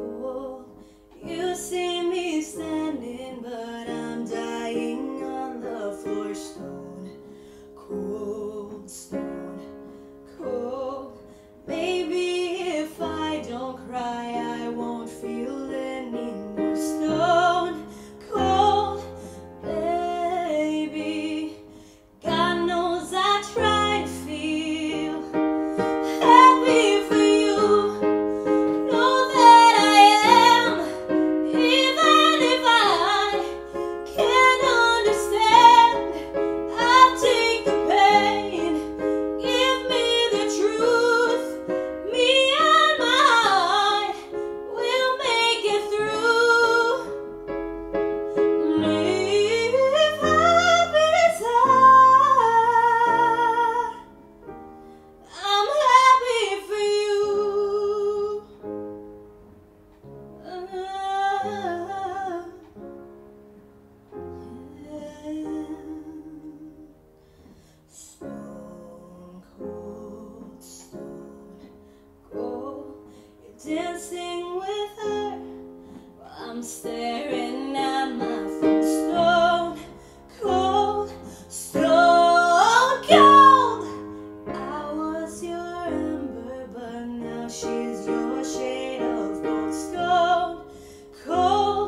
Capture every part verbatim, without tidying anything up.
cold. You see me standing, but I'm dying on the floor. Stone cold, stone cold. Maybe if I don't cry, I won't feel any more. Stone cold, baby. God knows I try to feel happy for you. Know that I am, even if I can't understand. I'll take the pain, give me the truth. Me and my heart will make it through. Leave happy side. I'm happy for you. Stone cold, stone cold. You're dancing with her while I'm staring at my phone. Stone cold, stone cold. I was your ember, but now she's your shade of gold. Stone cold,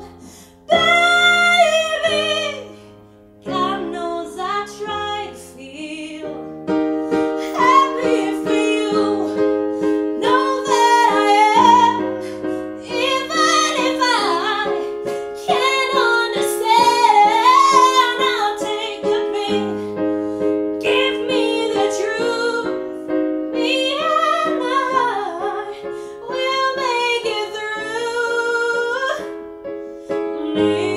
baby. God knows I try to feel happy for you. Know that I am, even if I can't understand. I'll take the pain, give me the truth. Me and my heart will make it through. Me